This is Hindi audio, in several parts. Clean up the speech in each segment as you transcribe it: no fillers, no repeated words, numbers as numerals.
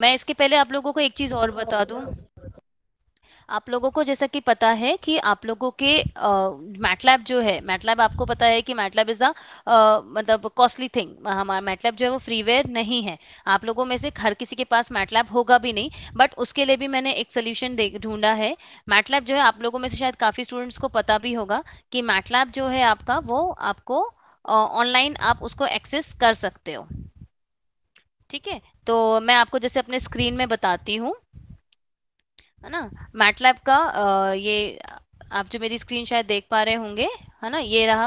मैं इसके पहले आप लोगों को एक चीज और बता दूं। आप लोगों को जैसा कि पता है कि आप लोगों के मैटलैब जो है, मैटलैब आपको पता है कि मैटलैब इज अ मतलब कॉस्टली थिंग। हमारा मैटलैब जो है वो फ्रीवेयर नहीं है। आप लोगों में से हर किसी के पास मैटलैब होगा भी नहीं, बट उसके लिए भी मैंने एक सोल्यूशन ढूंढा है। मैटलैब जो है, आप लोगों में से शायद काफी स्टूडेंट्स को पता भी होगा कि मैटलैब जो है आपका, वो आपको ऑनलाइन आप उसको एक्सेस कर सकते हो। ठीक है, तो मैं आपको जैसे अपने स्क्रीन में बताती हूँ, है ना। मैटलैब का ये आप जो मेरी स्क्रीन शायद देख पा रहे होंगे, है ना, ये रहा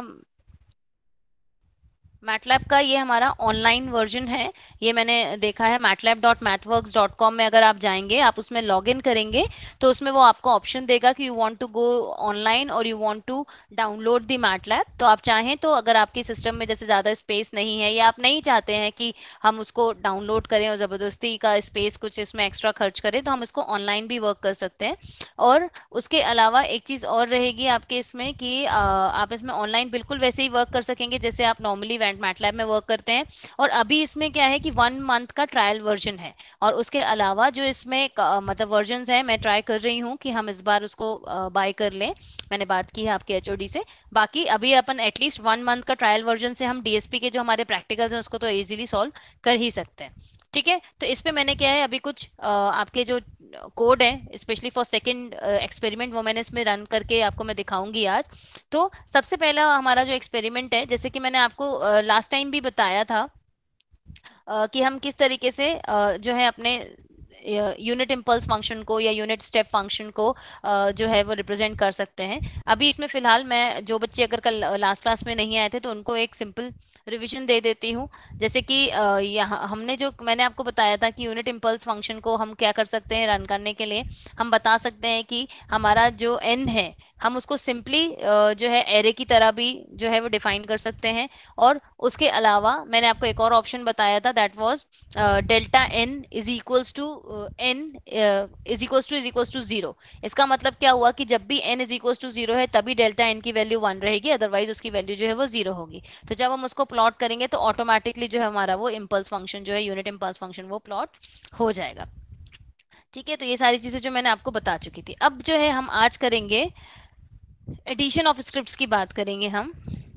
मैटलैब का। ये हमारा ऑनलाइन वर्जन है। ये मैंने देखा है matlab.mathworks.com में। अगर आप जाएंगे, आप उसमें लॉग इन करेंगे, तो उसमें वो आपको ऑप्शन देगा कि you want to go online और you want to download the MATLAB. तो आप चाहें तो, अगर आपके सिस्टम में जैसे ज़्यादा स्पेस नहीं है, या आप नहीं चाहते हैं कि हम उसको डाउनलोड करें और ज़बरदस्ती का स्पेस कुछ इसमें एक्स्ट्रा खर्च करें, तो हम इसको ऑनलाइन भी वर्क कर सकते हैं। और उसके अलावा एक चीज़ और रहेगी आपके इसमें कि आप इसमें ऑनलाइन बिल्कुल वैसे ही वर्क कर सकेंगे जैसे आप नॉर्मली मैटलैब में वर्क करते हैं। और अभी इसमें क्या है कि 1 मंथ का ट्रायल वर्जन है। और उसके अलावा जो इसमें मतलब वर्जन है, मैं ट्राई कर रही हूँ कि हम इस बार उसको बाय कर लें। मैंने बात की है आपके एचओडी से। बाकी अभी अपन एटलीस्ट 1 मंथ का ट्रायल वर्जन से हम डीएसपी के जो हमारे प्रैक्टिकल्स हैं उसको तो इजीली सॉल्व कर ही सकते हैं। ठीक है, तो इस पे मैंने क्या है, अभी कुछ आपके जो कोड है स्पेशली फॉर सेकंड एक्सपेरिमेंट, वो मैंने इसमें रन करके आपको मैं दिखाऊंगी आज। तो सबसे पहला हमारा जो एक्सपेरिमेंट है, जैसे कि मैंने आपको लास्ट टाइम भी बताया था कि हम किस तरीके से जो है अपने यूनिट इम्पल्स फंक्शन को या यूनिट स्टेप फंक्शन को जो है वो रिप्रेजेंट कर सकते हैं। अभी इसमें फिलहाल मैं, जो बच्चे अगर कल लास्ट क्लास में नहीं आए थे, तो उनको एक सिंपल रिवीजन दे देती हूँ। जैसे कि यहाँ हमने जो मैंने आपको बताया था कि यूनिट इम्पल्स फंक्शन को हम क्या कर सकते हैं रन करने के लिए। हम बता सकते हैं कि हमारा जो n है, हम उसको सिंपली जो है एरे की तरह भी जो है वो डिफाइन कर सकते हैं। और उसके अलावा मैंने आपको एक और ऑप्शन बताया था, that was delta N is equals to N is equals to zero. इसका मतलब क्या हुआ कि जब भी n is equals to zero है, तभी डेल्टा n की वैल्यू 1 रहेगी, अदरवाइज उसकी वैल्यू जो है वो जीरो होगी। तो जब हम उसको प्लॉट करेंगे, तो ऑटोमेटिकली जो है हमारा वो इम्पल्स फंक्शन जो है, यूनिट इम्पल्स फंक्शन, वो प्लॉट हो जाएगा। ठीक है, तो ये सारी चीजें जो मैंने आपको बता चुकी थी। अब जो है हम आज करेंगे एडिशन ऑफ स्क्रिप्ट्स की बात करेंगे हम।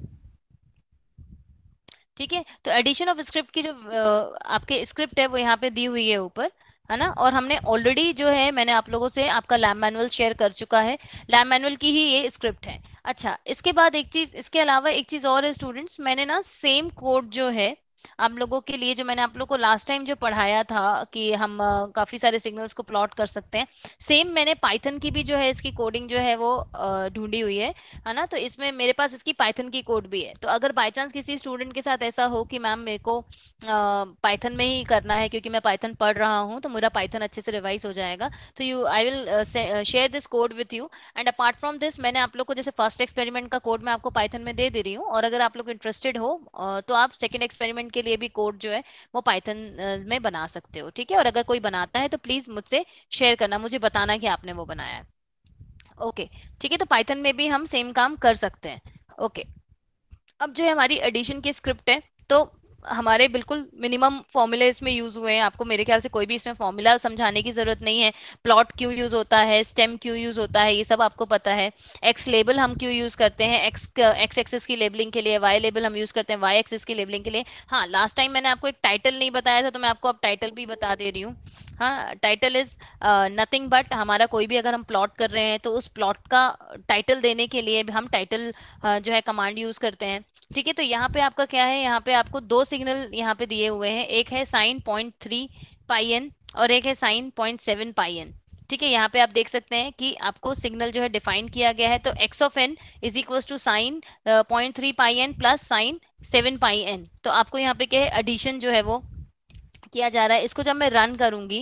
ठीक है, तो एडिशन ऑफ स्क्रिप्ट की जो आपके स्क्रिप्ट है वो यहाँ पे दी हुई है ऊपर, है ना। और हमने ऑलरेडी जो है, मैंने आप लोगों से आपका लैब मैनुअल शेयर कर चुका है। लैब मैनुअल की ही ये स्क्रिप्ट है। अच्छा, इसके बाद एक चीज, इसके अलावा एक चीज और है स्टूडेंट्स, मैंने ना सेम कोड जो है आप लोगों के लिए, जो मैंने आप लोगों को लास्ट टाइम जो पढ़ाया था कि हम काफी सारे सिग्नल्स को प्लॉट कर सकते हैं, सेम मैंने पाइथन की भी जो है इसकी कोडिंग जो है वो ढूंढी हुई है ना। तो इसमें मेरे पास इसकी पाइथन की कोड भी है। तो अगर बाय चांस किसी स्टूडेंट के साथ ऐसा हो कि मैम मेरे को पाइथन में ही करना है, क्योंकि मैं पाइथन पढ़ रहा हूँ, तो मेरा पाइथन अच्छे से रिवाइज हो जाएगा, तो you I will share this code with you. And apart from this, मैंने आप लोग को जैसे फर्स्ट एक्सपेरिमेंट का कोड मैं आपको पाइथन में दे दे रही हूँ, और अगर आप लोग इंटरेस्टेड हो तो आप सेकेंड एक्सपेरिमेंट के लिए भी कोड जो है वो पाइथन में बना सकते हो। ठीक है, और अगर कोई बनाता है तो प्लीज मुझसे शेयर करना, मुझे बताना कि आपने वो बनाया है। ओके, ठीक है, तो पाइथन में भी हम सेम काम कर सकते हैं। ओके, अब जो है हमारी एडिशन की स्क्रिप्ट है, तो हमारे बिल्कुल मिनिमम फॉर्मूले इसमें यूज हुए हैं। आपको मेरे ख्याल से कोई भी इसमें फॉर्मूला समझाने की जरूरत नहीं है। प्लॉट क्यों यूज होता है, स्टेम क्यों यूज होता है, ये सब आपको पता है। एक्स लेबल हम क्यों यूज करते हैं, एक्स एक्स एक्सिस की लेबलिंग के लिए, वाई लेबल हम यूज करते हैं वाई एक्सिस की लेबलिंग के लिए। हाँ, लास्ट टाइम मैंने आपको एक टाइटल नहीं बताया था, तो मैं आपको अब टाइटल भी बता दे रही हूँ। हाँ, टाइटल इज नथिंग बट, हमारा कोई भी अगर हम प्लॉट कर रहे हैं, तो उस प्लॉट का टाइटल देने के लिए हम टाइटल जो है कमांड यूज करते हैं। ठीक है, तो यहाँ पे आपका क्या है, यहाँ पे आपको दो सिग्नल यहाँ पे दिए हुए हैं, एक है साइन 0.3 पाई एन और एक है साइन 0.7 पाई एन। ठीक है, यहाँ पे आप देख सकते हैं कि आपको सिग्नल जो है डिफाइन किया गया है। तो X of N is equal to sine 0.3 pi N plus sine 7 pi N. तो आपको यहाँ पे क्या है, एडिशन जो है वो किया जा रहा है। इसको जब मैं रन करूंगी,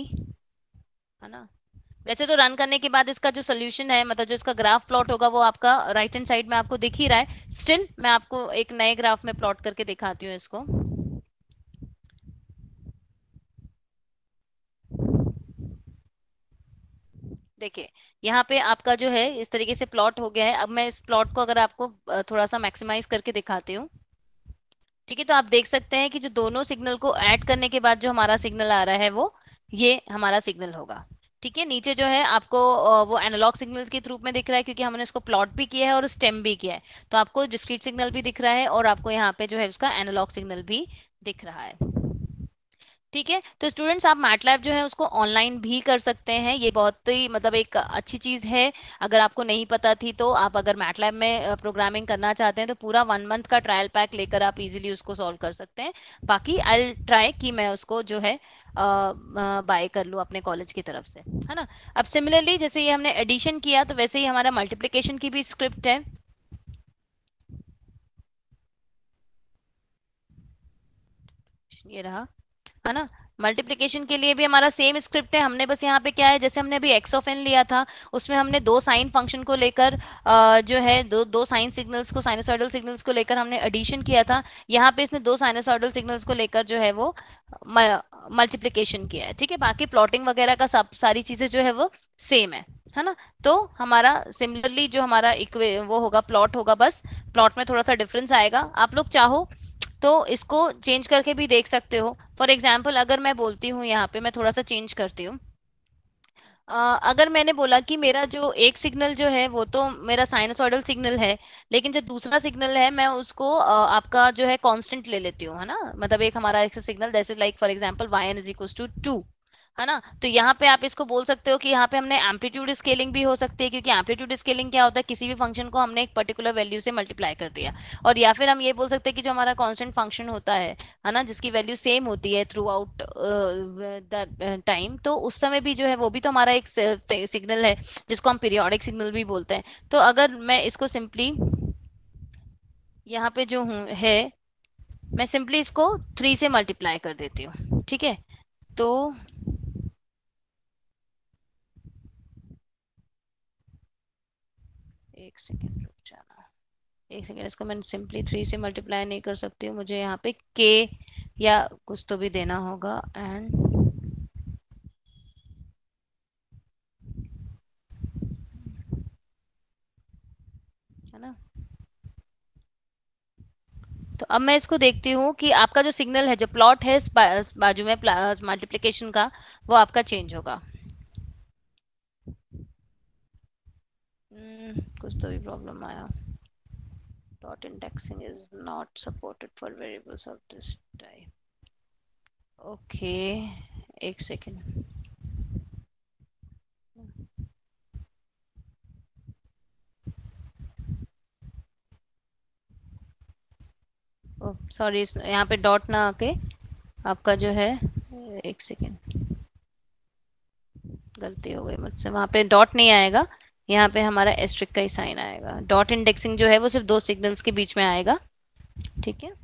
है ना, वैसे तो रन करने के बाद इसका जो सोल्यूशन है, मतलब जो इसका ग्राफ प्लॉट होगा, वो आपका राइट हैंड साइड में आपको दिख ही रहा है। स्टिल मैं आपको एक नए ग्राफ में प्लॉट करके दिखाती हूँ इसको। देखिए, यहाँ पे आपका जो है इस तरीके से प्लॉट हो गया है। अब मैं इस प्लॉट को अगर आपको थोड़ा सा मैक्सिमाइज करके दिखाती हूँ। ठीक है, तो आप देख सकते हैं कि जो दोनों सिग्नल को ऐड करने के बाद जो हमारा सिग्नल आ रहा है, वो ये हमारा सिग्नल होगा। ठीक है, नीचे जो है आपको वो एनालॉग सिग्नल्स के रूप में दिख रहा है, क्योंकि हमने इसको प्लॉट भी किया है और स्टेम भी किया है। तो आपको डिस्क्रीट सिग्नल भी दिख रहा है और आपको यहाँ पे जो है उसका एनालॉग सिग्नल भी दिख रहा है। ठीक है, तो स्टूडेंट्स आप मैटलैब जो है उसको ऑनलाइन भी कर सकते हैं, ये बहुत ही मतलब एक अच्छी चीज़ है। अगर आपको नहीं पता थी तो आप अगर मैटलैब में प्रोग्रामिंग करना चाहते हैं तो पूरा 1 मंथ का ट्रायल पैक लेकर आप इजीली उसको सॉल्व कर सकते हैं। बाकी आई ट्राई कि मैं उसको जो है बाय कर लूँ अपने कॉलेज की तरफ से, है ना। अब सिमिलरली जैसे ये हमने एडिशन किया तो वैसे ही हमारा मल्टीप्लिकेशन की भी स्क्रिप्ट है। ये रहा, है ना। मल्टीप्लिकेशन के लिए भी हमारा सेम स्क्रिप्ट है। हमने बस यहाँ पे क्या है, जैसे हमने अभी एक्स ऑफ एन लिया था, उसमें हमने दो साइन फंक्शन को लेकर जो है दो दो साइन सिग्नल्स को, साइनोसॉइडल सिग्नल्स को लेकर हमने एडिशन किया था। यहाँ पे इसने दो साइनोसॉइडल सिग्नल्स को लेकर जो है वो मल्टीप्लिकेशन किया है। ठीक है, बाकी प्लॉटिंग वगैरह का सब सारी चीजें जो है वो सेम है ना। तो हमारा सिमिलरली जो हमारा इक्वे वो होगा, प्लॉट होगा, बस प्लॉट में थोड़ा सा डिफरेंस आएगा। आप लोग चाहो तो इसको चेंज करके भी देख सकते हो। फॉर एग्जाम्पल अगर मैं बोलती हूँ, यहाँ पे मैं थोड़ा सा चेंज करती हूँ। अगर मैंने बोला कि मेरा जो एक सिग्नल जो है वो तो मेरा साइनसॉइडल सिग्नल है, लेकिन जो दूसरा सिग्नल है मैं उसको आपका जो है कांस्टेंट ले लेती हूँ, है ना। मतलब एक हमारा एक सिग्नल जैसे like for example Y N is equal to 2, है ना। तो यहाँ पे आप इसको बोल सकते हो कि यहाँ पे हमने एम्पलीट्यूड स्केलिंग भी हो सकती है, क्योंकि एम्पलीट्यूड स्केलिंग क्या होता है, किसी भी फंक्शन को हमने एक पर्टिकुलर वैल्यू से मल्टीप्लाई कर दिया। और या फिर हम ये बोल सकते हैं कि जो हमारा कांस्टेंट फंक्शन होता है ना, जिसकी वैल्यू सेम होती है थ्रू आउट द टाइम, तो उस समय भी जो है वो भी तो हमारा एक सिग्नल है, जिसको हम पीरियोडिक सिग्नल भी बोलते हैं। तो अगर मैं इसको सिंपली यहाँ पे जो हूँ है, मैं सिंपली इसको 3 से मल्टीप्लाई कर देती हूँ। ठीक है, तो 1 सेकेंड रुक जाना। 1 सेकेंड, इसको मैं सिंपली 3 से मल्टीप्लाई नहीं कर सकती हूँ, मुझे यहाँ पे के या कुछ तो भी देना होगा, एंड है ना। तो अब मैं इसको देखती हूँ कि आपका जो सिग्नल है, जो प्लॉट है इस बाजू में मल्टीप्लिकेशन का, वो आपका चेंज होगा। कुछ तो भी प्रॉब्लम आया। Dot indexing is not supported for variables of this type. Okay, 1 second. Oh sorry, यहाँ पे डॉट ना आके आपका जो है, 1 सेकेंड, गलती हो गई मुझसे, वहां पे डॉट नहीं आएगा, यहाँ पे हमारा एस्ट्रिक का ही साइन आएगा। डॉट इंडेक्सिंग जो है वो सिर्फ दो सिग्नल्स के बीच में आएगा। ठीक है,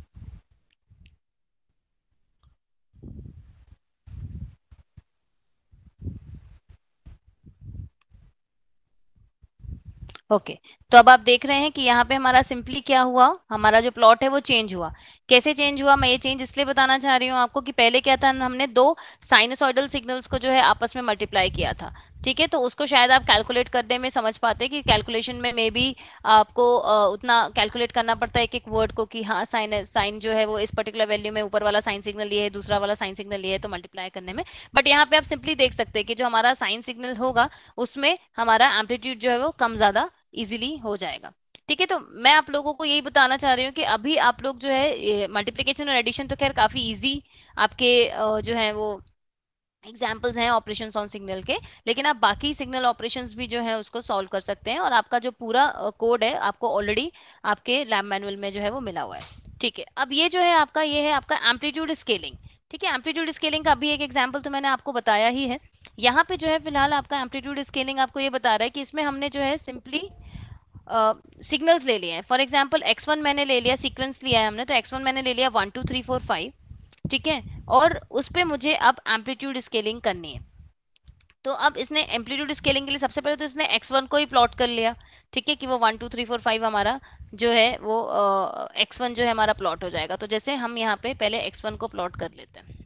ओके। तो अब आप देख रहे हैं कि यहाँ पे हमारा सिंपली क्या हुआ, हमारा जो प्लॉट है वो चेंज हुआ। कैसे चेंज हुआ, मैं ये चेंज इसलिए बताना चाह रही हूँ आपको कि पहले क्या था, हमने दो साइनसॉइडल सिग्नल्स को जो है आपस में मल्टीप्लाई किया था। ठीक है, तो उसको शायद आप कैलकुलेट करने में समझ पाते कि कैलकुलेशन में मे बी आपको उतना कैलकुलेट करना पड़ता है एक एक वर्ड को, कि हाँ साइन साइन जो है वो इस पर्टिकुलर वैल्यू में ऊपर वाला साइन सिग्नल ये है, दूसरा वाला साइन सिग्नल ये है, तो मल्टीप्लाई करने में। बट यहाँ पे आप सिंपली देख सकते हैं कि जो हमारा साइन सिग्नल होगा उसमें हमारा एम्पलीट्यूड जो है वो कम ज्यादा इजीली हो जाएगा। ठीक है, तो मैं आप लोगों को यही बताना चाह रही हूँ कि अभी आप लोग जो है मल्टीप्लिकेशन और एडिशन तो खैर काफी इजी आपके जो है वो एग्जाम्पल्स हैं ऑपरेशंस ऑन सिग्नल के, लेकिन आप बाकी सिग्नल ऑपरेशंस भी जो है उसको सॉल्व कर सकते हैं, और आपका जो पूरा कोड है आपको ऑलरेडी आपके लैब मैनुअल में जो है वो मिला हुआ है। ठीक है, अब ये जो है आपका, ये है आपका एम्पलीट्यूड स्केलिंग। ठीक है, एम्पलीट्यूड स्केलिंग का भी एक एग्जाम्पल तो मैंने आपको बताया ही है। यहाँ पे जो है फिलहाल आपका एम्पलीट्यूड स्केलिंग आपको ये बता रहा है कि इसमें हमने जो है सिंपली सिग्नल्स ले लिए हैं। फॉर एग्जाम्पल x1 मैंने ले लिया, सीक्वेंस लिया है हमने, तो x1 मैंने ले लिया 1 2 3 4 5। ठीक है, और उस पर मुझे अब एम्पलीट्यूड स्केलिंग करनी है। तो अब इसने एम्पलीट्यूड स्केलिंग के लिए सबसे पहले तो इसने x1 को ही प्लॉट कर लिया। ठीक है, कि वो 1 2 3 4 5 हमारा जो है वो x1 जो है हमारा प्लॉट हो जाएगा। तो जैसे हम यहाँ पे पहले x1 को प्लॉट कर लेते हैं।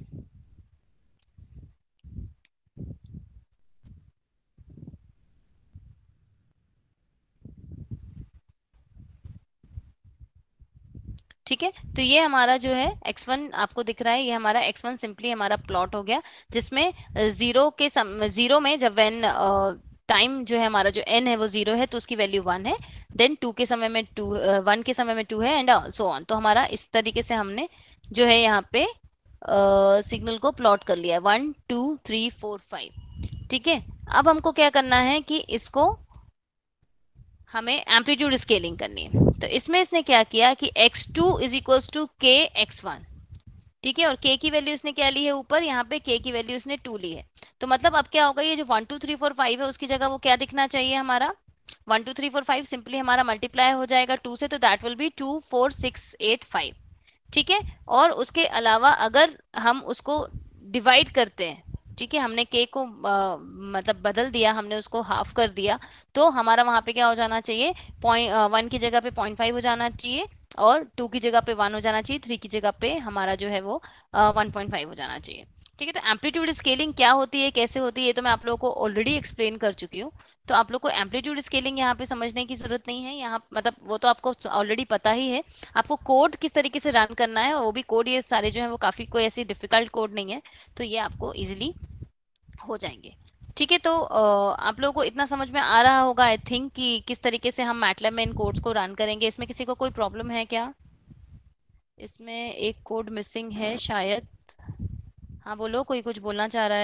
ठीक है, तो ये हमारा जो है x1 आपको दिख रहा है, ये हमारा x1 सिंपली हमारा प्लॉट हो गया, जिसमें जीरो में जब व्हेन टाइम जो है हमारा जो n है वो जीरो है तो उसकी वैल्यू 1 है, देन 2 के समय में 2, 1 के समय में 2 है, एंड सो ऑन। तो हमारा इस तरीके से हमने जो है यहाँ पे सिग्नल को प्लॉट कर लिया है, 1 2 3 4 5। ठीक है, अब हमको क्या करना है कि इसको हमें एम्पलीट्यूड स्केलिंग करनी है। तो इसमें इसने क्या किया कि x2 इज इक्वल्स टू के x1। ठीक है, और k की वैल्यू इसने क्या ली है ऊपर, यहाँ पे k की वैल्यू इसने 2 ली है। तो मतलब अब क्या होगा, ये जो 1 2 3 4 5 है उसकी जगह वो क्या दिखना चाहिए हमारा, 1 2 3 4 5 सिंपली हमारा मल्टीप्लाई हो जाएगा 2 से, तो दैट विल बी 2 4 6 8 5। ठीक है, और उसके अलावा अगर हम उसको डिवाइड करते हैं, ठीक है, हमने के को मतलब बदल दिया, हमने उसको हाफ कर दिया, तो हमारा वहां पे क्या हो जाना चाहिए, 1 की जगह पे 0.5 हो जाना चाहिए, और 2 की जगह पे 1 हो जाना चाहिए, 3 की जगह पे हमारा जो है वो 1.5 हो जाना चाहिए। ठीक है, तो एम्पलीट्यूड स्केलिंग क्या होती है, कैसे होती है, ये तो मैं आप लोगों को ऑलरेडी एक्सप्लेन कर चुकी हूँ। तो आप लोग को एम्पलीट्यूड स्केलिंग यहाँ पे समझने की जरूरत नहीं है, यहाँ मतलब वो तो आपको ऑलरेडी पता ही है। आपको कोड किस तरीके से रन करना है, वो भी कोड ये सारे जो है वो काफी कोई ऐसी डिफिकल्ट कोड नहीं है, तो ये आपको इजिली हो जाएंगे। ठीक है, तो आप लोगों को इतना समझ में आ रहा होगा आई थिंक कि किस तरीके से हम मैटलैब में इन कोड्स को रन करेंगे। इसमें किसी को कोई प्रॉब्लम है क्या? इसमें एक कोड मिसिंग है शायद। हाँ बोलो, कोई कुछ बोलना चाह रहा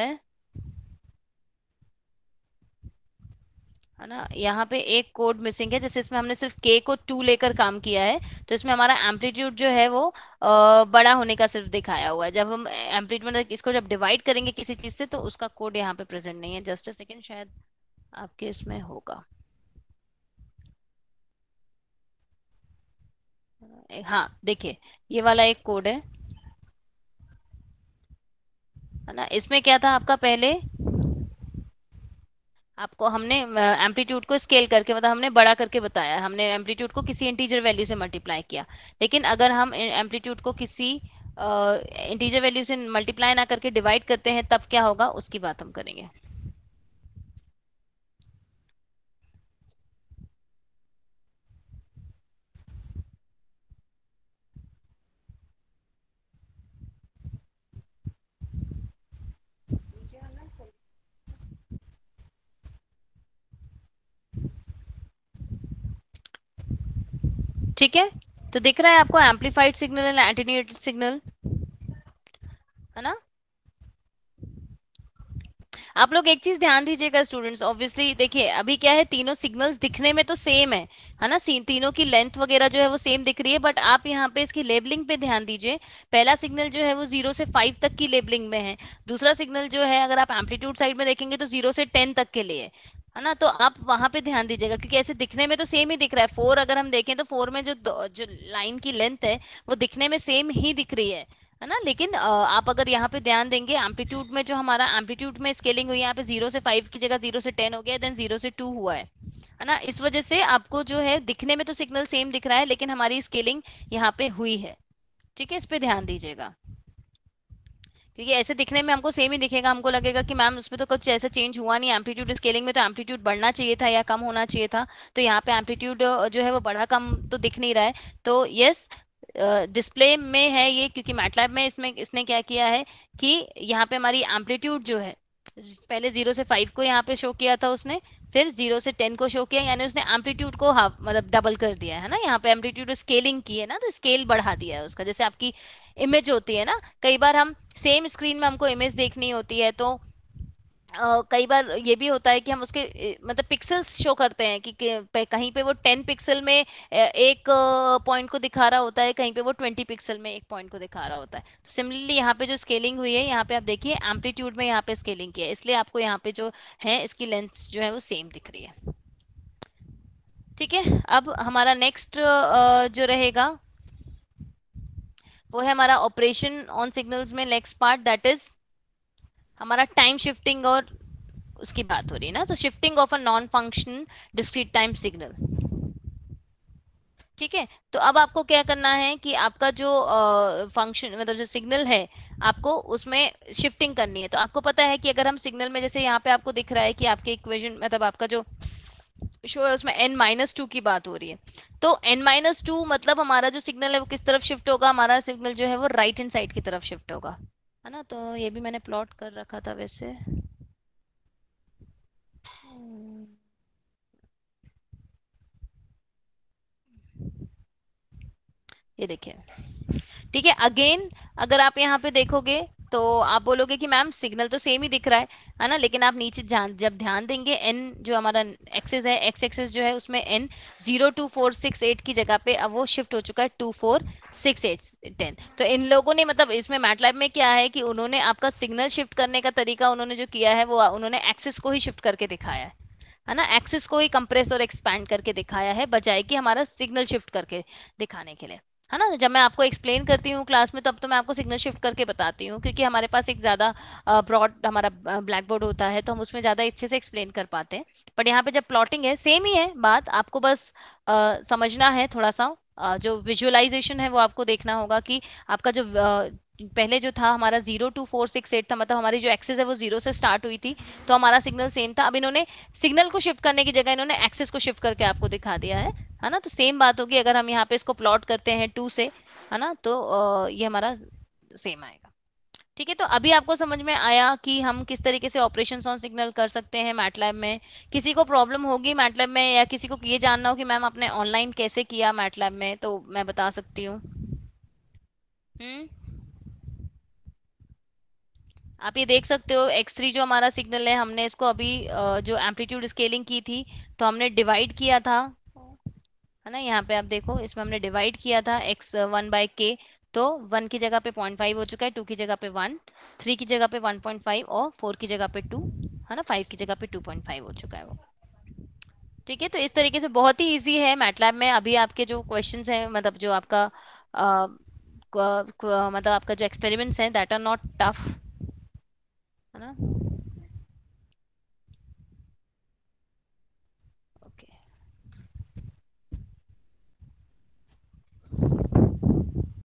है ना? यहाँ पे एक कोड मिसिंग है, जैसे इसमें हमने सिर्फ के को 2 लेकर काम किया है, तो इसमें हमारा एम्पलीट्यूड जो है वो बड़ा होने का सिर्फ दिखाया हुआ है। जब हम एम्पलीट्यूड मतलब इसको जब डिवाइड करेंगे किसी चीज से, तो उसका कोड यहाँ पे प्रेजेंट नहीं है। जस्ट अ सेकेंड, शायद आपके इसमें होगा। हाँ देखिए, ये वाला एक कोड है ना, इसमें क्या था आपका पहले, आपको हमने एम्पलीट्यूड को स्केल करके मतलब हमने बड़ा करके बताया, हमने एम्पलीट्यूड को किसी इंटीजर वैल्यू से मल्टीप्लाई किया। लेकिन अगर हम एम्पलीट्यूड को किसी इंटीजर वैल्यू से मल्टीप्लाई ना करके डिवाइड करते हैं, तब क्या होगा उसकी बात हम करेंगे। ठीक है, तो दिख रहा है आपको amplified signal and attenuated signal, है ना? आप लोग एक चीज ध्यान दीजिएगा स्टूडेंट्स, ऑब्वियसली देखिए अभी क्या है, तीनों सिग्नल्स दिखने में तो सेम है ना, तीनों की लेंथ वगैरह जो है वो सेम दिख रही है, बट आप यहाँ पे इसकी लेबलिंग पे ध्यान दीजिए। पहला सिग्नल जो है वो 0 से 5 तक की लेबलिंग में है, दूसरा सिग्नल जो है अगर आप एम्पलीट्यूड साइड में देखेंगे तो 0 से 10 तक के लिए है ना। तो आप वहां पे ध्यान दीजिएगा, क्योंकि ऐसे दिखने में तो सेम ही दिख रहा है। 4 अगर हम देखें तो 4 में जो लाइन की लेंथ है वो दिखने में सेम ही दिख रही है ना। लेकिन आप अगर यहाँ पे ध्यान देंगे, एम्पलीट्यूड में जो हमारा एम्पलीट्यूड में स्केलिंग हुई है, यहाँ पे 0 से 5 की जगह 0 से 10 हो गया, देन 0 से 2 हुआ है ना। इस वजह से आपको जो है दिखने में तो सिग्नल सेम दिख रहा है, लेकिन हमारी स्केलिंग यहाँ पे हुई है। ठीक है, इस पे ध्यान दीजिएगा, क्योंकि ऐसे दिखने में हमको सेम ही दिखेगा, हमको लगेगा कि मैम उसमें तो कुछ ऐसा चेंज हुआ नहीं, एम्पलीट्यूड स्केलिंग में तो एम्पलीट्यूड बढ़ना चाहिए था या कम होना चाहिए था, तो यहाँ पे एम्पलीट्यूड जो है वो बढ़ा कम तो दिख नहीं रहा है। तो यस, डिस्प्ले में है ये, क्योंकि मैटलैब में इसमें इसने क्या किया है कि यहाँ पे हमारी एम्पलीट्यूड जो है, पहले 0 से 5 को यहाँ पे शो किया था उसने, फिर 0 से 10 को शो किया, यानी उसने एम्पलीट्यूड को हाफ मतलब डबल कर दिया है ना। यहाँ पे एम्पलीट्यूड स्केलिंग की है ना, तो स्केल बढ़ा दिया है उसका। जैसे आपकी इमेज होती है ना, कई बार हम सेम स्क्रीन में हमको इमेज देखनी होती है, तो कई बार ये भी होता है कि हम उसके मतलब पिक्सल्स शो करते हैं कि कहीं पे वो 10 पिक्सल में एक पॉइंट को दिखा रहा होता है, कहीं पे वो 20 पिक्सल में एक पॉइंट को दिखा रहा होता है। तो सिमिलरली यहाँ पे जो स्केलिंग हुई है, यहाँ पे आप देखिए एम्पलीट्यूड में यहाँ पे स्केलिंग की है, इसलिए आपको यहाँ पे जो है इसकी लेंथ जो है वो सेम दिख रही है। ठीक है, अब हमारा नेक्स्ट जो रहेगा वो है हमारा ऑपरेशन ऑन सिग्नल्स में नेक्स्ट पार्ट, दैट इज हमारा टाइम शिफ्टिंग, और उसकी बात हो रही है ना, तो shifting of a non function discrete time signal. ठीक है, तो अब आपको क्या करना है कि आपका जो फंक्शन मतलब जो सिग्नल है, आपको उसमें शिफ्टिंग करनी है। तो आपको पता है कि अगर हम सिग्नल में, जैसे यहाँ पे आपको दिख रहा है कि आपके इक्वेशन मतलब आपका जो शो है उसमें n-2 की बात हो रही है। तो n-2 मतलब हमारा जो सिग्नल है वो किस तरफ शिफ्ट होगा, हमारा सिग्नल जो है वो राइट हैंड साइड की तरफ शिफ्ट होगा, है ना। तो ये भी मैंने प्लॉट कर रखा था वैसे। हम्म, ये देखिए, ठीक है। अगेन अगर आप यहाँ पे देखोगे तो आप बोलोगे कि मैम सिग्नल तो सेम ही दिख रहा है ना, लेकिन आप नीचे जब ध्यान देंगे एन जो हमारा एक्सेस है, एक्स एक्सेस जो है उसमें एन 02468 की जगह पे अब वो शिफ्ट हो चुका है 24610। तो इन लोगों ने मतलब इसमें मैटलैब में क्या है कि उन्होंने आपका सिग्नल शिफ्ट करने का तरीका उन्होंने जो किया है वो उन्होंने एक्सेस को ही शिफ्ट करके दिखाया है ना, एक्सिस को ही कंप्रेस और एक्सपैंड करके दिखाया है बजाय कि हमारा सिग्नल शिफ्ट करके दिखाने के लिए, है ना। जब मैं आपको एक्सप्लेन करती हूँ क्लास में तब तो मैं आपको सिग्नल शिफ्ट करके बताती हूँ, क्योंकि हमारे पास एक ज़्यादा ब्रॉड हमारा ब्लैक बोर्ड होता है तो हम उसमें ज़्यादा अच्छे से एक्सप्लेन कर पाते हैं। बट यहाँ पे जब प्लॉटिंग है सेम ही है बात, आपको बस समझना है थोड़ा सा, जो विजुअलाइजेशन है वो आपको देखना होगा कि आपका जो पहले जो था हमारा 02468 था, मतलब हमारी जो एक्सेस है वो जीरो से स्टार्ट हुई थी, तो हमारा सिग्नल सेम था। अब इन्होंने सिग्नल को शिफ्ट करने की जगह इन्होंने एक्सेस को शिफ्ट करके आपको दिखा दिया है ना। तो सेम बात होगी अगर हम यहाँ पे इसको प्लॉट करते हैं 2 से, है ना, तो ये हमारा सेम आएगा। ठीक है, तो अभी आपको समझ में आया कि हम किस तरीके से ऑपरेशंस ऑन सिग्नल कर सकते हैं मैटलैब में। किसी को प्रॉब्लम होगी मैटलैब में, या किसी को ये जानना हो कि मैम आपने ऑनलाइन कैसे किया मैटलैब में, तो मैं बता सकती हूँ। हम्म, आप ये देख सकते हो x3 जो हमारा सिग्नल है, हमने इसको अभी जो एम्पलीट्यूड स्केलिंग की थी तो हमने डिवाइड किया था, है ना। यहाँ पे आप देखो इसमें हमने डिवाइड किया था x1/k, तो 1 की जगह पे 0.5 हो चुका है, 2 की जगह पे 1, 3 की जगह पे 1.5 और 4 की जगह पे 2, है ना, 5 की जगह पे 2.5 हो चुका है वो। ठीक है, तो इस तरीके से बहुत ही इजी है मैटलैब में। अभी आपके जो क्वेश्चंस हैं, मतलब जो आपका मतलब आपका जो एक्सपेरिमेंट्स हैं दैट आर नॉट टफ, है ना।